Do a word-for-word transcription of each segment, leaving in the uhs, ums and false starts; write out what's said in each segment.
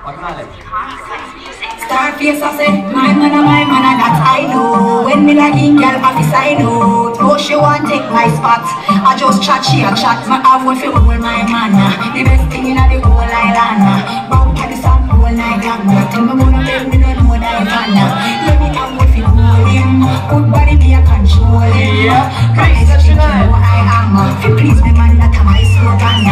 Starface, I say, my man, my man, that I know. When me like in girl, office I know. No, she want take my spot. I just chat, she a chat. My have one feel with my man. The best thing in the whole island. Bound to the sun whole night long. Tell me wanna make me no know that I let me have one feel hold him. Good body be a control him. Crazy chicken, know I am. If you please me man, that my slogan.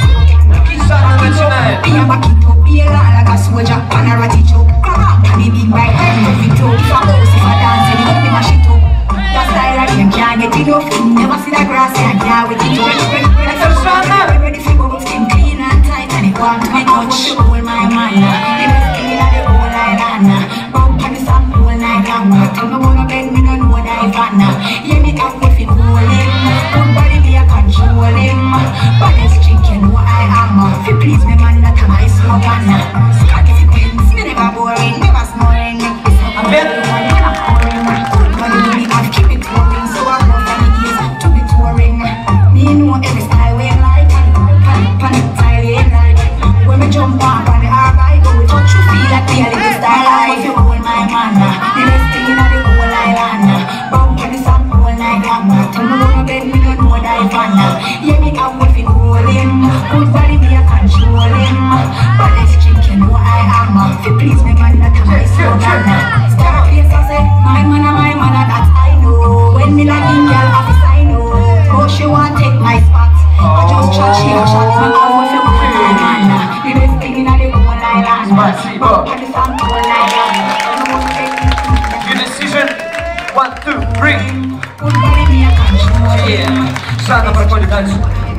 Be a back it up, be a lot like a soldier. And a ratty choke. Can be big bike, I don't fit up. If I bounce, if I dance, you got me mash it up. That style of them can't get it off. Never see the grass, I can't wait it up. Ready for bubble skin clean and tight. And it want to touch. Hold my man. The best thing in the whole island. Bump on the sun whole night long. Tell me wanna beg me, no know what I van. Yeah, me have with it hold him. Good body be a control him. But it's chicken, what I am. If you please me man, that my slogan. Scott if you wins, me never boring, never snoring. I'm very boring. Money do me have keep it touring. So I want for the years to be touring. Me know every style way like. Panic, panic, style way like. When me jump up on the hard bike, go touch you feel like me a little style like. You hold my man, the best thing in the whole island. Bump on the sun whole night long. Tell me wanna beg me, don't know that I van. Yeah, me have with it hold him. Good body be a control him. But this chicken know I am. If you please me man, that my slogan. Starface, I say, my man, my man, that I know. When me like in girl office, I know. Oh, she want take my spot. I just chat, she a chat. My mouth was a woman, my man. The best thing in the whole island. But on the sun whole night long. Your decision. One, two, three. Good body be a control him. Yeah. Sana per poi di calcio.